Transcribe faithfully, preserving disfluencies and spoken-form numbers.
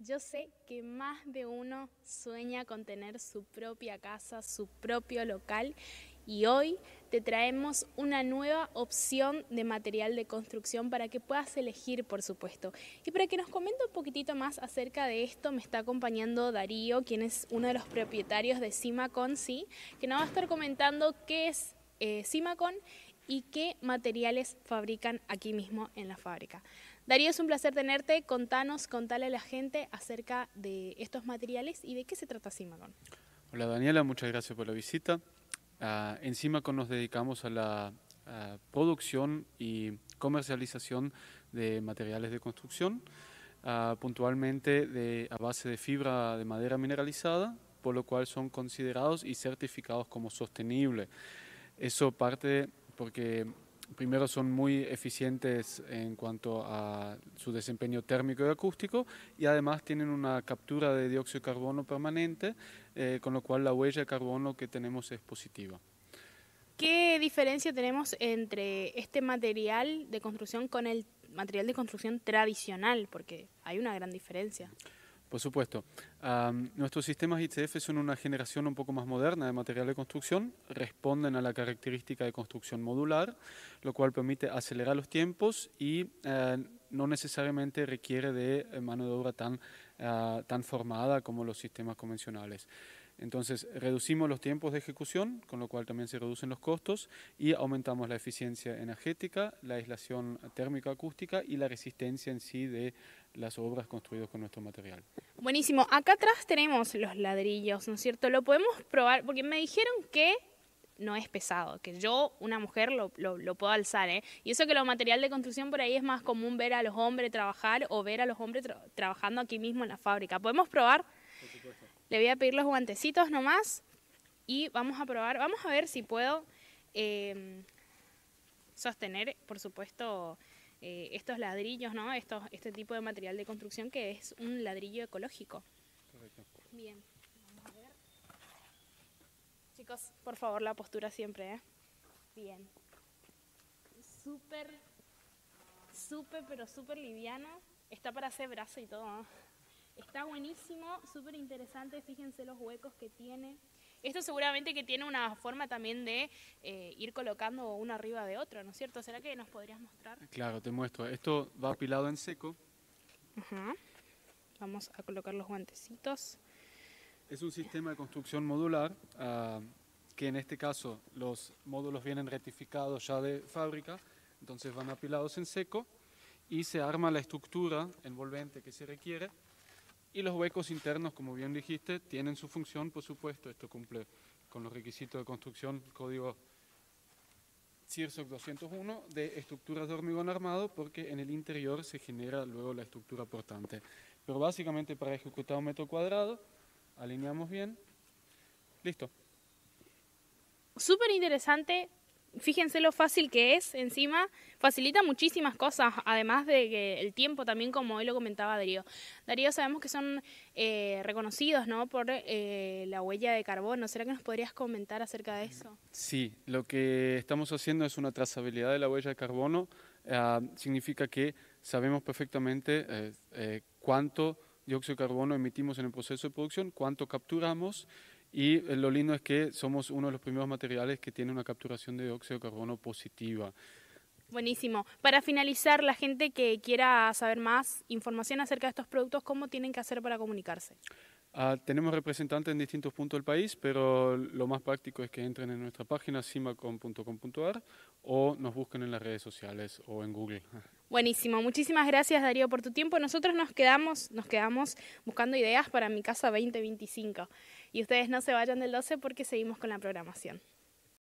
Yo sé que más de uno sueña con tener su propia casa, su propio local, y hoy te traemos una nueva opción de material de construcción para que puedas elegir, por supuesto. Y para que nos comente un poquitito más acerca de esto, me está acompañando Darío, quien es uno de los propietarios de Cimacon, ¿sí? Que nos va a estar comentando qué es eh, Cimacon y qué materiales fabrican aquí mismo en la fábrica. Darío, es un placer tenerte. Contanos, contale a la gente acerca de estos materiales y de qué se trata Cimacon. Hola Daniela, muchas gracias por la visita. Uh, en Cimacon nos dedicamos a la uh, producción y comercialización de materiales de construcción, uh, puntualmente de, a base de fibra de madera mineralizada, por lo cual son considerados y certificados como sostenibles. Eso parte porque primero son muy eficientes en cuanto a su desempeño térmico y acústico, y además tienen una captura de dióxido de carbono permanente, eh, con lo cual la huella de carbono que tenemos es positiva. ¿Qué diferencia tenemos entre este material de construcción con el material de construcción tradicional? Porque hay una gran diferencia. Por supuesto. Um, nuestros sistemas I T F son una generación un poco más moderna de material de construcción, responden a la característica de construcción modular, lo cual permite acelerar los tiempos y uh, no necesariamente requiere de mano de obra tan, uh, tan formada como los sistemas convencionales. Entonces, reducimos los tiempos de ejecución, con lo cual también se reducen los costos, y aumentamos la eficiencia energética, la aislación térmica acústica y la resistencia en sí de las obras construidas con nuestro material. Buenísimo. Acá atrás tenemos los ladrillos, ¿no es cierto? Lo podemos probar, porque me dijeron que no es pesado, que yo, una mujer, lo, lo, lo puedo alzar, ¿eh? Y eso que lo material de construcción por ahí es más común ver a los hombres trabajar o ver a los hombres tra trabajando aquí mismo en la fábrica. ¿Podemos probar? Por supuesto. Le voy a pedir los guantecitos nomás y vamos a probar, vamos a ver si puedo eh, sostener, por supuesto, eh, estos ladrillos, ¿no? Estos, este tipo de material de construcción que es un ladrillo ecológico. Correcto. Bien, vamos a ver. Chicos, por favor, la postura siempre, ¿eh? Bien. Súper, súper, pero súper liviano. Está para hacer brazo y todo, ¿no? Está buenísimo, súper interesante, fíjense los huecos que tiene. Esto seguramente que tiene una forma también de eh, ir colocando uno arriba de otro, ¿no es cierto? ¿Será que nos podrías mostrar? Claro, te muestro. Esto va apilado en seco. Ajá. Vamos a colocar los guantecitos. Es un sistema de construcción modular, uh, que en este caso los módulos vienen rectificados ya de fábrica, entonces van apilados en seco y se arma la estructura envolvente que se requiere. Y los huecos internos, como bien dijiste, tienen su función, por supuesto. Esto cumple con los requisitos de construcción, código C I R S O C doscientos uno, de estructuras de hormigón armado, porque en el interior se genera luego la estructura portante. Pero básicamente para ejecutar un metro cuadrado, alineamos bien, listo. Súper interesante. Fíjense lo fácil que es, encima facilita muchísimas cosas, además de que el tiempo también, como hoy lo comentaba Darío. Darío, sabemos que son eh, reconocidos, ¿no?, por eh, la huella de carbono. ¿Será que nos podrías comentar acerca de eso? Sí, lo que estamos haciendo es una trazabilidad de la huella de carbono. Uh, significa que sabemos perfectamente eh, eh, cuánto dióxido de carbono emitimos en el proceso de producción, cuánto capturamos. Y lo lindo es que somos uno de los primeros materiales que tiene una capturación de dióxido de carbono positiva. Buenísimo. Para finalizar, la gente que quiera saber más información acerca de estos productos, ¿cómo tienen que hacer para comunicarse? Uh, tenemos representantes en distintos puntos del país, pero lo más práctico es que entren en nuestra página cimacon punto com punto a r o nos busquen en las redes sociales o en Google. Buenísimo, muchísimas gracias Darío por tu tiempo. Nosotros nos quedamos, nos quedamos buscando ideas para mi casa veinte veinticinco y ustedes no se vayan del doce porque seguimos con la programación.